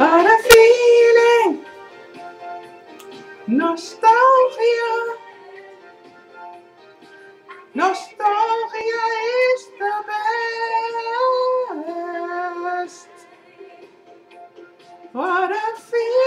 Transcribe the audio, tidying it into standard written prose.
What a feeling! Nostalgia. Nostalgia is the best. What a feeling!